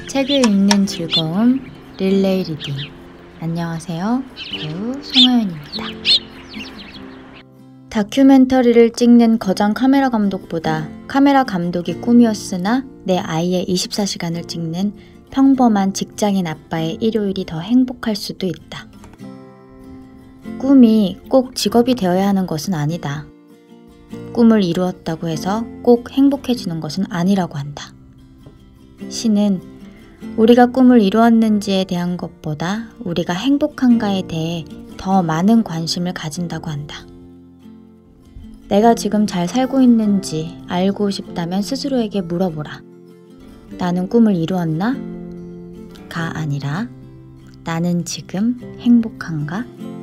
책을 읽는 즐거움 릴레이 리딩. 안녕하세요. 배우 송하연입니다. 다큐멘터리를 찍는 거장 카메라 감독보다 카메라 감독이 꿈이었으나 내 아이의 24시간을 찍는 평범한 직장인 아빠의 일요일이 더 행복할 수도 있다. 꿈이 꼭 직업이 되어야 하는 것은 아니다. 꿈을 이루었다고 해서 꼭 행복해지는 것은 아니라고 한다. 시는 우리가 꿈을 이루었는지에 대한 것보다 우리가 행복한가에 대해 더 많은 관심을 가진다고 한다. 내가 지금 잘 살고 있는지 알고 싶다면 스스로에게 물어보라. 나는 꿈을 이루었나? 가 아니라 나는 지금 행복한가?